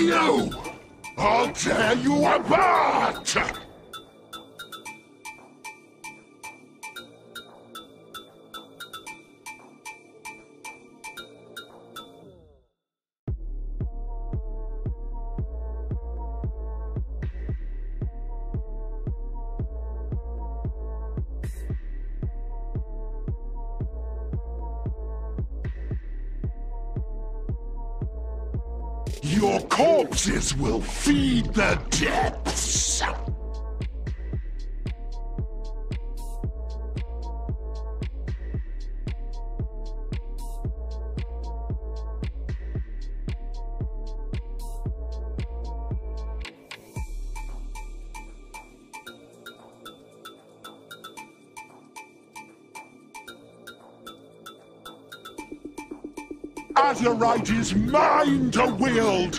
You! I'll tear you apart! Your corpses will feed the depths! Azurite is mine to wield!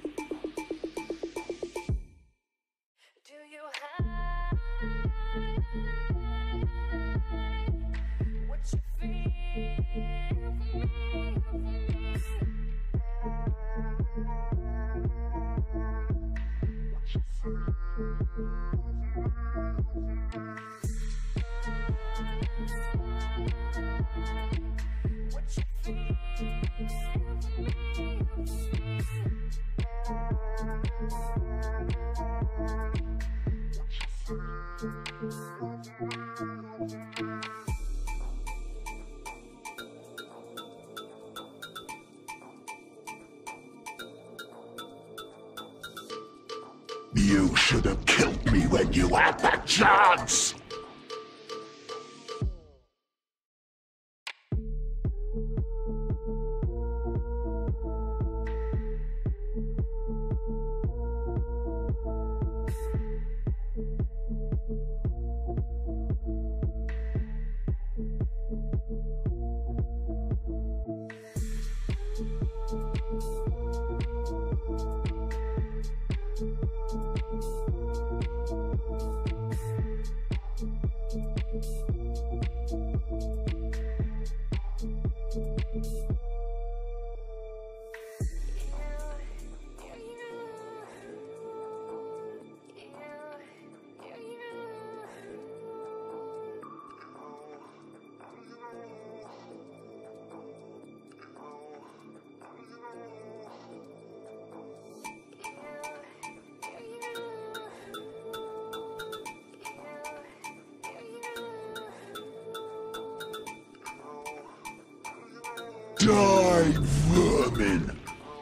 You should have killed me when you had the chance! Die, vermin!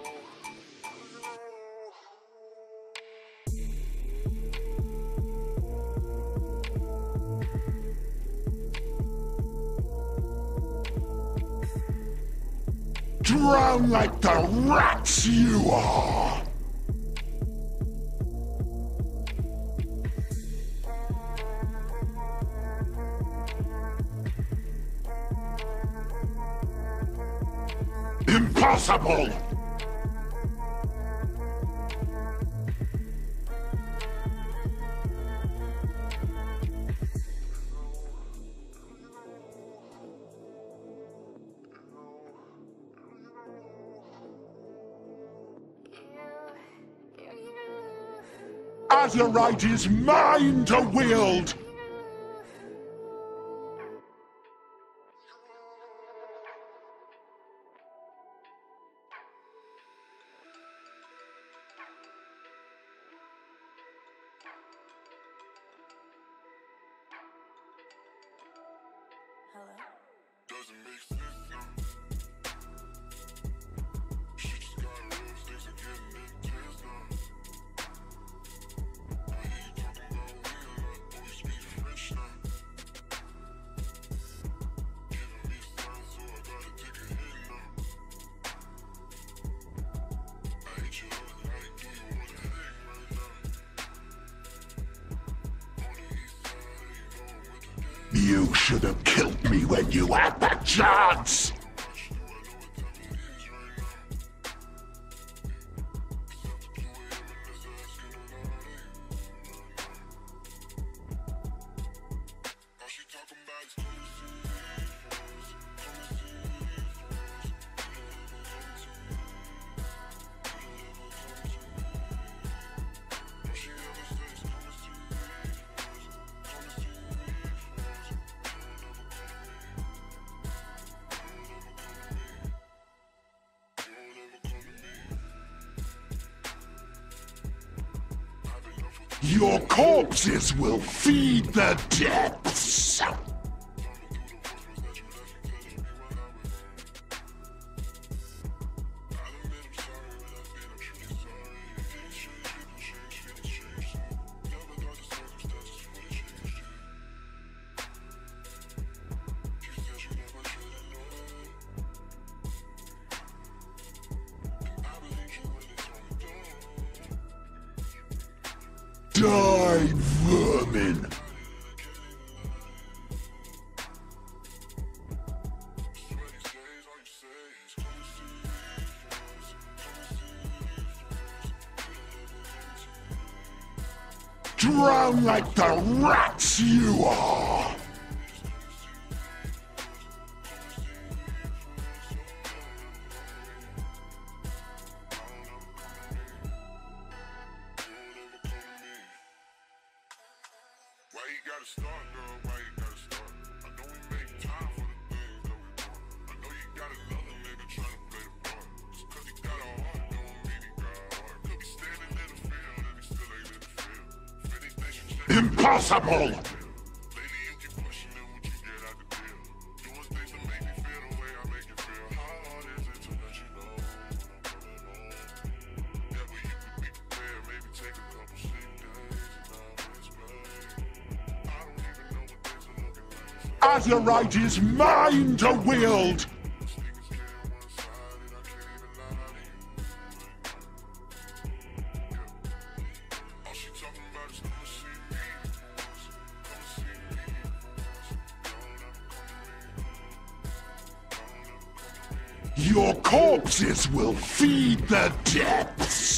Drown like the rats you are! Impossible! Azurite is mine to wield! Doesn't make sense now. She just got rose, things are getting intense now. I hear you talking about we a lot, boy, you speak French now. Giving me signs, so I gotta take a hit now. I hate you up like, do you wanna hang right now? On the east side, you know I'm with the gang. You should have killed me when you had the chance! Your corpses will feed the depths. Die, vermin! Drown like the rats you are! Why you gotta start, girl? Why you gotta start? I know we make time for the things that we want. I know you got another nigga tryna play the part. Just cause he got a heart, don't mean he got a heart. Could be standing in the field and he still ain't in the field. If anything should change, Impossible! lately you keep questioning what you get out the deal. Doing things to make me feel the way I make you feel. How hard is it to let you know when I'm coming home? That way you could be prepared, maybe take a couple sick days and I'll explain. Azurite is mine to wield! Your corpses will feed the depths!